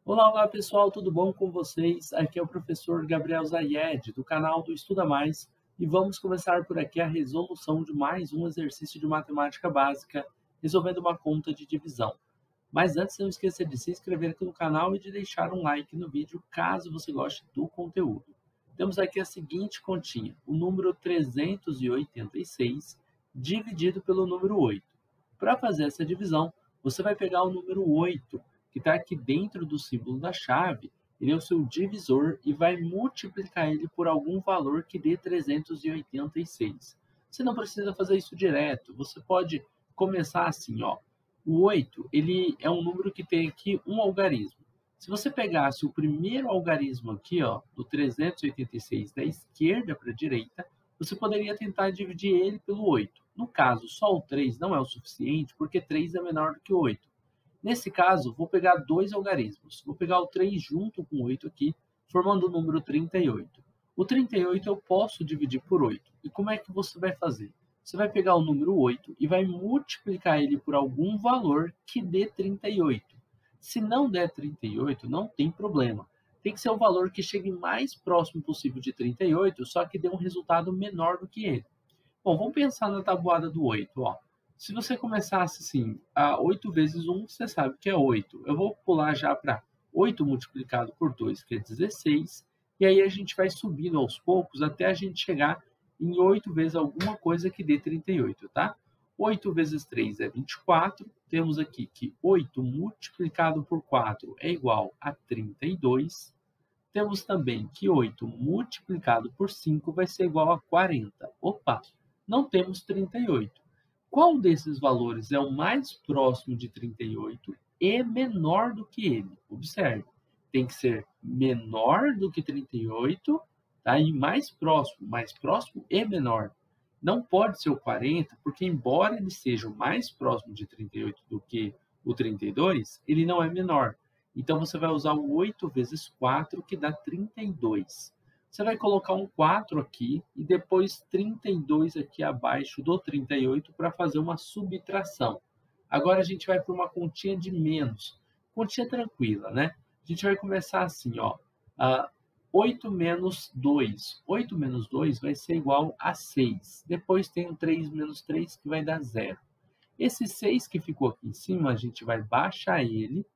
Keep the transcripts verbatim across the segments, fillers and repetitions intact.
Olá, olá pessoal, tudo bom com vocês? Aqui é o professor Gabriel Zayed, do canal do Estuda Mais, e vamos começar por aqui a resolução de mais um exercício de matemática básica, resolvendo uma conta de divisão. Mas antes, não esqueça de se inscrever aqui no canal e de deixar um like no vídeo, caso você goste do conteúdo. Temos aqui a seguinte continha, o número trezentos e oitenta e seis dividido pelo número oito. Para fazer essa divisão, você vai pegar o número oito, que está aqui dentro do símbolo da chave, ele é o seu divisor e vai multiplicar ele por algum valor que dê trezentos e oitenta e seis. Você não precisa fazer isso direto, você pode começar assim, ó. O oito, ele é um número que tem aqui um algarismo. Se você pegasse o primeiro algarismo aqui, ó, do trezentos e oitenta e seis da esquerda para a direita, você poderia tentar dividir ele pelo oito. No caso, só o três não é o suficiente, porque três é menor do que oito. Nesse caso, vou pegar dois algarismos. Vou pegar o três junto com o oito aqui, formando o número trinta e oito. O trinta e oito eu posso dividir por oito. E como é que você vai fazer? Você vai pegar o número oito e vai multiplicar ele por algum valor que dê trinta e oito. Se não der trinta e oito, não tem problema. Tem que ser o valor que chegue mais próximo possível de trinta e oito, só que dê um resultado menor do que ele. Bom, vamos pensar na tabuada do oito, ó. Se você começasse assim, a oito vezes um, você sabe que é oito. Eu vou pular já para oito multiplicado por dois, que é dezesseis. E aí a gente vai subindo aos poucos até a gente chegar em oito vezes alguma coisa que dê trinta e oito, tá? oito vezes três é vinte e quatro. Temos aqui que oito multiplicado por quatro é igual a trinta e dois. Temos também que oito multiplicado por cinco vai ser igual a quarenta. Opa, não temos trinta e oito. Qual desses valores é o mais próximo de trinta e oito e menor do que ele? Observe, tem que ser menor do que trinta e oito, tá? E mais próximo, mais próximo e menor. Não pode ser o quarenta, porque embora ele seja o mais próximo de trinta e oito do que o trinta e dois, ele não é menor. Então, você vai usar o oito vezes quatro, que dá trinta e dois. Você vai colocar um quatro aqui e depois trinta e dois aqui abaixo do trinta e oito para fazer uma subtração. Agora a gente vai para uma continha de menos. Continha tranquila, né? A gente vai começar assim, ó. Uh, oito menos dois. oito menos dois vai ser igual a seis. Depois tem um três menos três que vai dar zero. Esse seis que ficou aqui em cima, a gente vai baixar ele.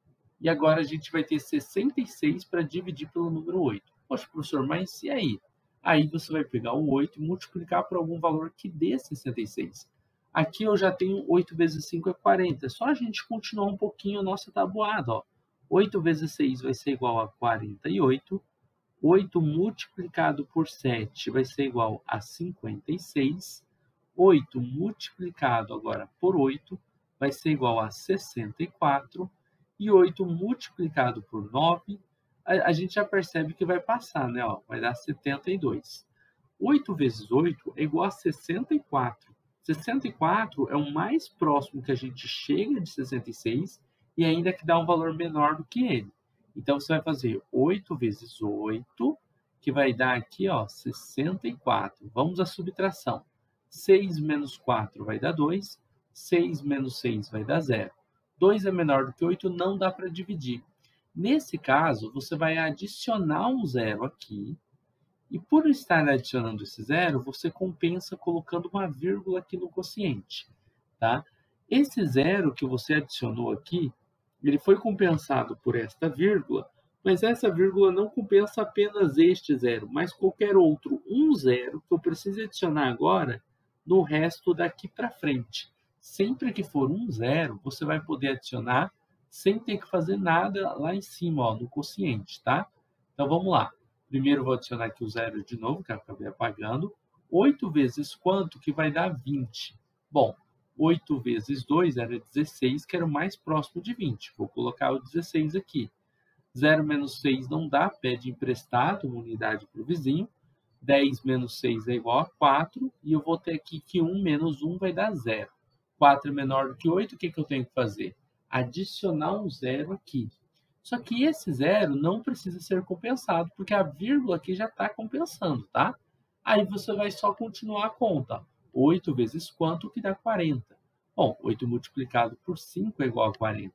E agora a gente vai ter sessenta e seis para dividir pelo número oito. Poxa, professor, mas e aí? Aí você vai pegar o oito e multiplicar por algum valor que dê sessenta e seis. Aqui eu já tenho oito vezes cinco é quarenta. É só a gente continuar um pouquinho a nossa tabuada. Ó. oito vezes seis vai ser igual a quarenta e oito. oito multiplicado por sete vai ser igual a cinquenta e seis. oito multiplicado agora por oito vai ser igual a sessenta e quatro. E oito multiplicado por nove, a, a gente já percebe que vai passar, né? Ó, vai dar setenta e dois. oito vezes oito é igual a sessenta e quatro. sessenta e quatro é o mais próximo que a gente chega de sessenta e seis e ainda que dá um valor menor do que ele. Então, você vai fazer oito vezes oito, que vai dar aqui, ó, sessenta e quatro. Vamos à subtração. seis menos quatro vai dar dois. seis menos seis vai dar zero. dois é menor do que oito, não dá para dividir. Nesse caso, você vai adicionar um zero aqui. E por estar adicionando esse zero, você compensa colocando uma vírgula aqui no quociente. Tá? Esse zero que você adicionou aqui, ele foi compensado por esta vírgula, mas essa vírgula não compensa apenas este zero, mas qualquer outro um zero que eu precise adicionar agora no resto daqui para frente. Sempre que for um zero, você vai poder adicionar sem ter que fazer nada lá em cima, ó, no quociente, tá? Então, vamos lá. Primeiro, vou adicionar aqui o zero de novo, que eu acabei apagando. oito vezes quanto? Que vai dar vinte. Bom, oito vezes dois era dezesseis, que era o mais próximo de vinte. Vou colocar o dezesseis aqui. zero menos seis não dá, pede emprestado uma unidade para o vizinho. dez menos seis é igual a quatro. E eu vou ter aqui que um menos um vai dar zero. quatro é menor do que oito, o que, que eu tenho que fazer? Adicionar um zero aqui. Só que esse zero não precisa ser compensado, porque a vírgula aqui já está compensando, tá? Aí você vai só continuar a conta. oito vezes quanto que dá quarenta? Bom, oito multiplicado por cinco é igual a quarenta.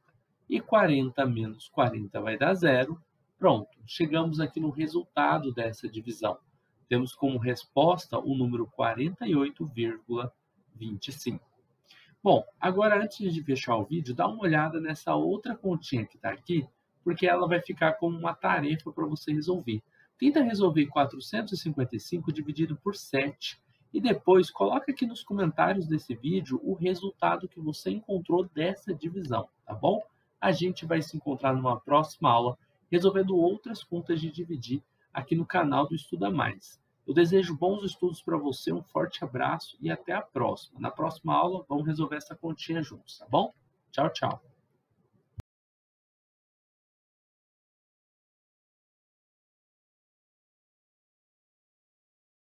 e quarenta menos quarenta vai dar zero. Pronto, chegamos aqui no resultado dessa divisão. Temos como resposta o número quarenta e oito vírgula vinte e cinco. Bom, agora antes de fechar o vídeo, dá uma olhada nessa outra continha que está aqui, porque ela vai ficar como uma tarefa para você resolver. Tenta resolver quatrocentos e cinquenta e cinco dividido por sete e depois coloca aqui nos comentários desse vídeo o resultado que você encontrou dessa divisão, tá bom? A gente vai se encontrar numa próxima aula resolvendo outras contas de dividir aqui no canal do Estuda Mais. Eu desejo bons estudos para você, um forte abraço e até a próxima. Na próxima aula, vamos resolver essa continha juntos, tá bom? Tchau, tchau.